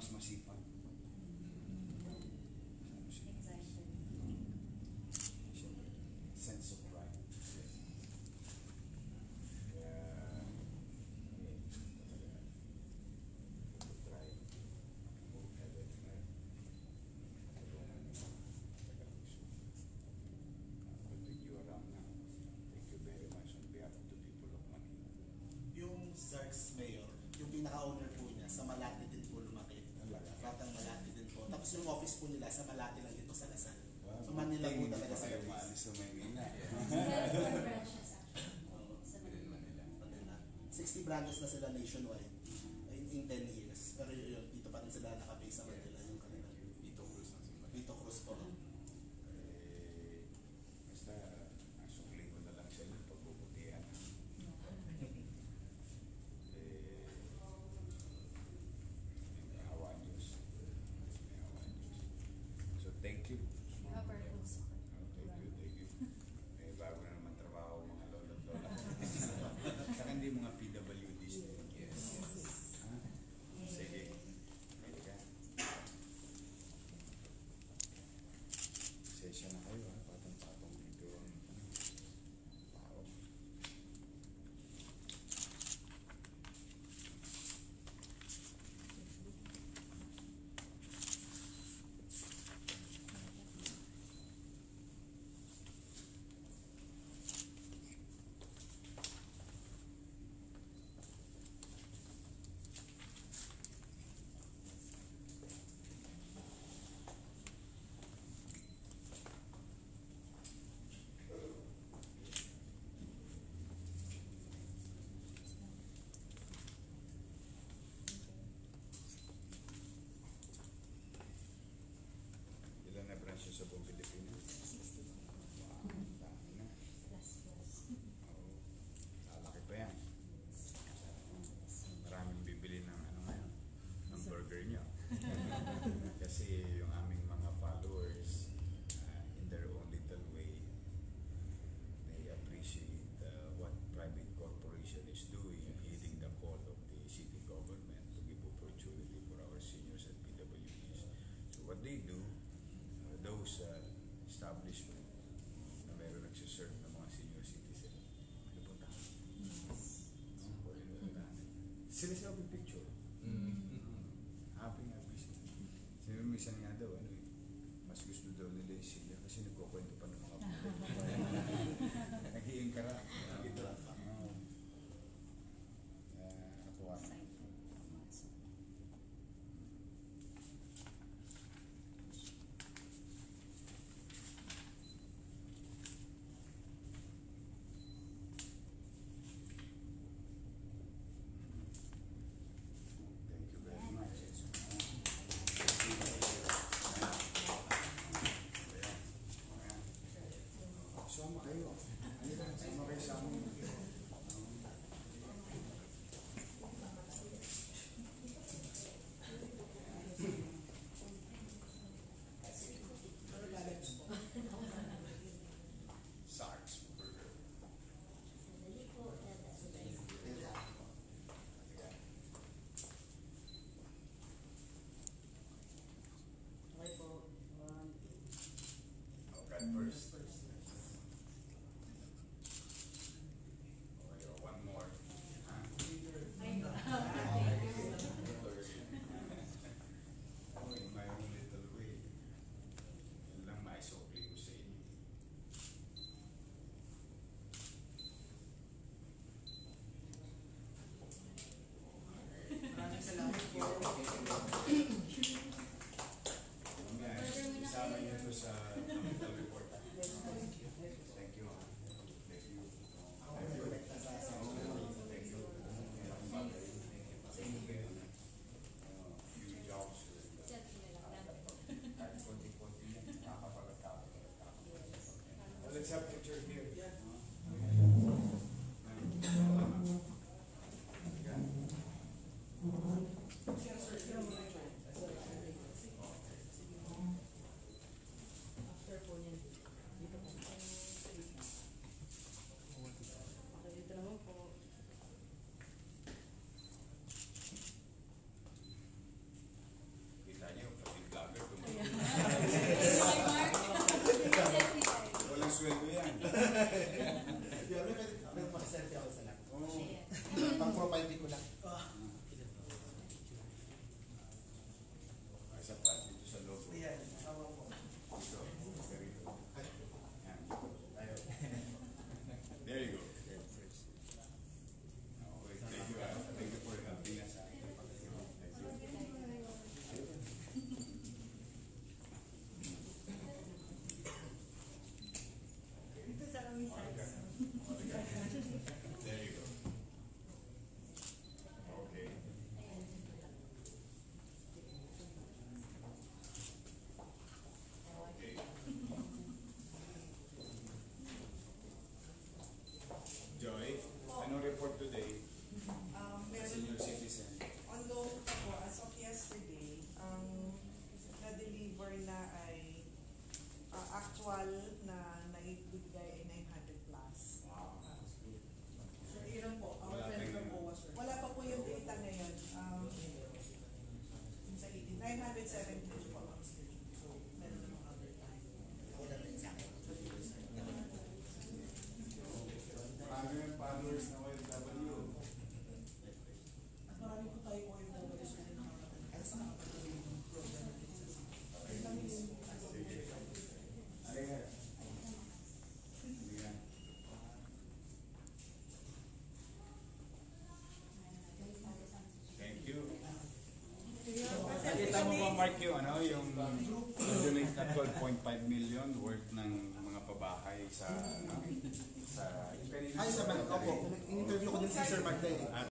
mas masipag. Sense of pride. Yung Zarks Mayor, yung pinaka-owner po niya, sa Malate din po lumaki. Batang Malate din po. Tapos yung office po nila sa Malate lang dito sa Lasal. So Manila po talaga sa maalis sa Maynila. 60 branches na sila nationwide in 10 years. Pero yun, dito pa rin sila nakabase sa Manila yung kanila. Vito Cruz po. Basta ang sukli ko na lang siya yung pagbubutihan. So thank you. Thank you. Bago na naman trabaho mga lolo at lola. Saka hindi mga PWDs. Yes. Sige. Pwede ka. Session na kayo ha. Patang-patang dito ang tao. Ilan na branches sa buong Pilipinas? 60. Wow, dami na. Oo. Lalaki pa yan. Maraming bibili ng ano ngayon, ng burger nyo. Kasi yung aming mga followers, in their own little way, they appreciate what private corporation is doing, heeding the call of the city government to give opportunity for our seniors and PWDs. So what they do, those establishment na meron nagsiserve ng mga senior citizen, pinupunta. Sila picture. Happy sila. Minsan nga daw, mas gusto daw nila yung sila kasi nagkukwento pa ng mga buhay. Nag-iingkara. Natuwa. Thank you very much. Sama kayo. Sama kayo sa amin. Sarks Burger. Okay, first. Okay, one more. In my own little way. Yun lang maisukli ko sa inyo. Maraming salamat po. Isama niyo ito sa capital report. Thank you. Thank you. Thank you. Few jobs. Kahit konti-konti yan, nakakapagat-kapat. Well, let's have picture here. followers na OFW. At marami po tayo OFW sa nakapatuloy yung program natin sa Sige. Halika. Halika. Thank you. Nakita mo ba, Mark, yung donate na 12.5 million worth ng mga pabahay sa Ay, sa Opo, in-interview ko din si Sir Magday.